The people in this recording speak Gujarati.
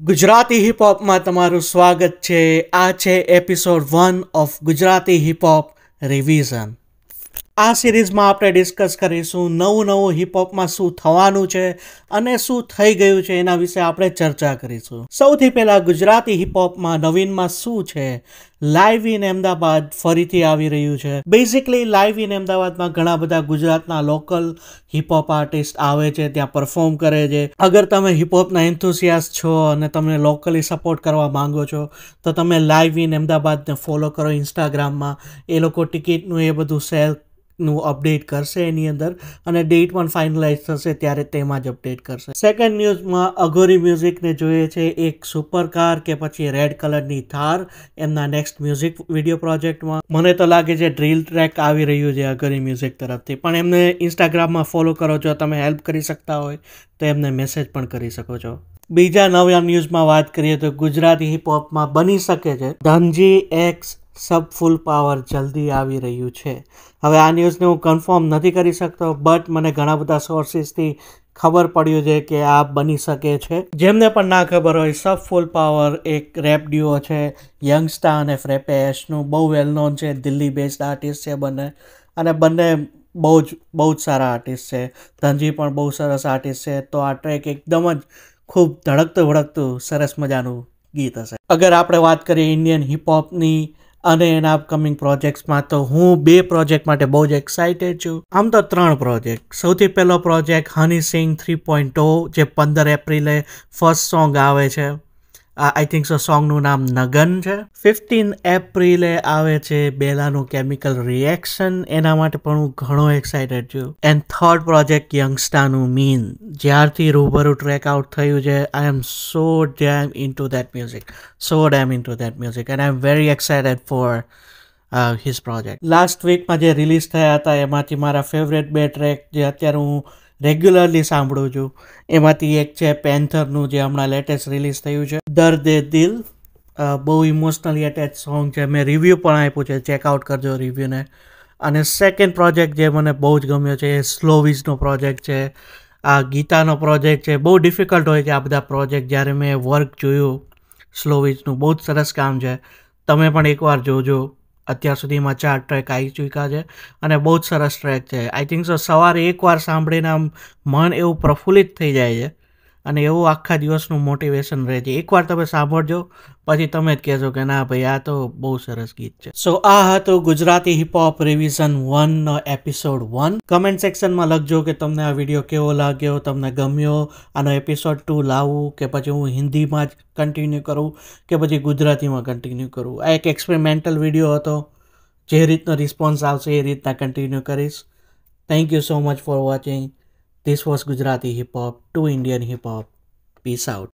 ગુજરાતી હિપહોપમાં તમારું સ્વાગત છે. આ છે episode 1 of Gujarati hip hop revision. આ સિરીઝમાં આપણે ડિસ્કસ કરીશું નવું હિપહોપમાં શું થવાનું છે અને શું થઈ ગયું છે એના વિશે આપણે ચર્ચા કરીશું. સૌથી પહેલાં ગુજરાતી હિપહોપમાં નવીનમાં શું છે? લાઈવ ઇન અમદાવાદ ફરીથી આવી રહ્યું છે. બેઝિકલી લાઈવ ઇન અમદાવાદમાં ઘણા બધા ગુજરાતના લોકલ હિપહોપ આર્ટિસ્ટ આવે છે, ત્યાં પરફોર્મ કરે છે. અગર તમે હિપહોપના એન્થુસિયાસ્ટ છો અને તમે લોકલી સપોર્ટ કરવા માંગો છો તો તમે લાઈવ ઇન અમદાવાદને ફોલો કરો ઇન્સ્ટાગ્રામમાં. એ લોકો ટિકિટનું એ બધું નું અપડેટ કરશે એની અંદર, અને ડેટ પણ ફાઇનલાઇઝ થશે ત્યારે તેમાં જ અપડેટ કરશે. સેકન્ડ ન્યૂઝમાં અઘોરી મ્યુઝિકને જોઈએ છે એક સુપર કાર કે પછી રેડ કલરની થાર એમના નેક્સ્ટ મ્યુઝિક વિડીયો પ્રોજેક્ટમાં. મને તો લાગે છે ડ્રીલ ટ્રેક આવી રહ્યું છે અઘોરી મ્યુઝિક તરફથી, પણ એમને ઇન્સ્ટાગ્રામમાં ફોલો કરો. જો તમે હેલ્પ કરી શકતા હોય તો એમને મેસેજ પણ કરી શકો છો. બીજા નવા ન્યૂઝમાં વાત કરીએ તો ગુજરાતી હિપહોપમાં બની શકે છે ધનજી એક્સ સબ ફૂલ પાવર જલ્દી આવી રહ્યું છે. હવે આ ન્યૂઝને હું કન્ફર્મ નથી કરી શકતો, બટ મને ઘણા બધા સોર્સિસથી ખબર પડ્યું છે કે આ બની શકે છે. જેમને પણ ના ખબર હોય, સબ ફૂલ પાવર એક રેપ ડ્યુઓ છે, યંગસ્ટા અને ફ્રેપેશનું. બહુ વેલ નોન છે, દિલ્હી બેસ્ડ આર્ટિસ્ટ છે બંને, અને બંને બહુ જ સારા આર્ટિસ્ટ છે. ધનજી પણ બહુ સરસ આર્ટિસ્ટ છે. તો આ ટ્રેક એકદમ જ ખૂબ ધડકતું ભડકતું સરસ મજાનું ગીત હશે. અગર આપણે વાત કરીએ ઇન્ડિયન હિપહોપની અને એના અપકમિંગ પ્રોજેક્ટ્સમાં, તો હું 2 પ્રોજેક્ટ માટે બહુ જ એક્સાઇટેડ છું. આમ તો 3 પ્રોજેક્ટ. સૌથી પહેલો પ્રોજેક્ટ હની સિંગ 3.0, જે 15 એપ્રિલે ફર્સ્ટ સોંગ આવે છે. આઈ થિંક સો સોંગનું નામ નગન છે. 15 એપ્રિલે આવે છે બેલાનું કેમિકલ રિએક્શન. એના માટે પણ હું ઘણો એક્સાઇટેડ છું. એન્ડ થર્ડ પ્રોજેક્ટ યંગસ્ટાનું મીન. જ્યારથી રૂબરૂ ટ્રેક આઉટ થયું છે, I am so damn into that music and I am very excited for his project. Last વીકમાં જે રિલીઝ થયા હતા એમાંથી મારા ફેવરેટ 2 ટ્રેક જે અત્યારે હું રેગ્યુલરલી સાંભળું છું, એમાંથી એક છે પેન્થરનું, જે હમણાં લેટેસ્ટ રિલીઝ થયું છે, દર્દે દિલ. બહુ ઇમોશનલી અટેચ સોંગ છે. મેં રિવ્યૂ પણ આપ્યું છે, ચેકઆઉટ કરજો રિવ્યૂને. અને સેકન્ડ પ્રોજેક્ટ જે મને બહુ જ ગમ્યો છે એ સ્લોવીઝનો પ્રોજેક્ટ છે. આ ગીતાનો પ્રોજેક્ટ છે. બહુ ડિફિકલ્ટ હોય છે આ બધા પ્રોજેક્ટ. જ્યારે મેં વર્ક જોયું સ્લોવીઝનું, બહુ જ સરસ કામ છે. તમે પણ એકવાર જોજો. અત્યાર સુધીમાં 4 ટ્રેક આવી ચૂક્યા છે અને બહુ જ સરસ ટ્રેક છે. આઈ થિંક સો સવારે એકવાર સાંભળીને આમ મન એવું પ્રફુલ્લિત થઈ જાય છે અને એવું આખા દિવસનું મોટિવેશન રહે છે. એકવાર તમે સાંભળજો પછી તમે જ કહેશો કે ના ભાઈ, આ તો બહુ સરસ ગીત છે. સો આ હતું ગુજરાતી હિપહોપ રિવિઝન 1 નો એપિસોડ 1. કમેન્ટ સેક્શનમાં લખજો કે તમને આ વિડીયો કેવો લાગ્યો, તમને ગમ્યો, આનો એપિસોડ 2 લાવવું કે પછી હું હિન્દીમાં જ કન્ટિન્યુ કરું કે પછી ગુજરાતીમાં કન્ટિન્યુ કરું. આ એક એક્સપેરિમેન્ટલ વિડીયો હતો. જે રીતનો રિસ્પોન્સ આવશે એ રીતના કન્ટિન્યુ કરીશ. Thank you so much for watching. This was Gujarati Hip Hop to Indian Hip Hop. Peace out.